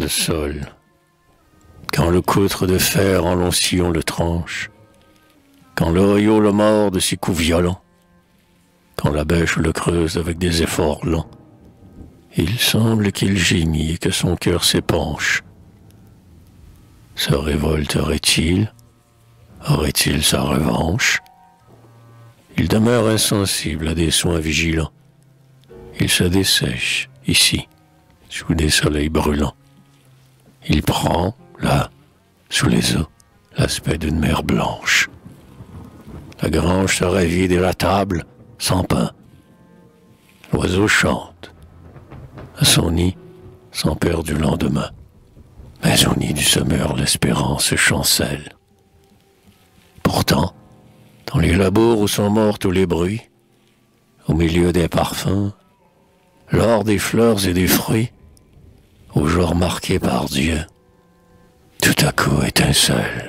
le sol, quand le coutre de fer en long sillon le tranche, quand l'oreillot le mord de ses coups violents, quand la bêche le creuse avec des efforts lents, il semble qu'il gémit et que son cœur s'épanche. Se révolterait-il? Aurait-il sa revanche? Il demeure insensible à des soins vigilants. Il se dessèche, ici, sous des soleils brûlants. Il prend, là, sous les eaux, l'aspect d'une mer blanche. La grange serait vide et la table sans pain. L'oiseau chante. À son nid, sans peur du lendemain. Mais au nid du semeur, l'espérance chancelle. Pourtant, dans les labours où sont morts tous les bruits, au milieu des parfums, l'or des fleurs et des fruits, au jour marqué par Dieu, tout à coup étincelle.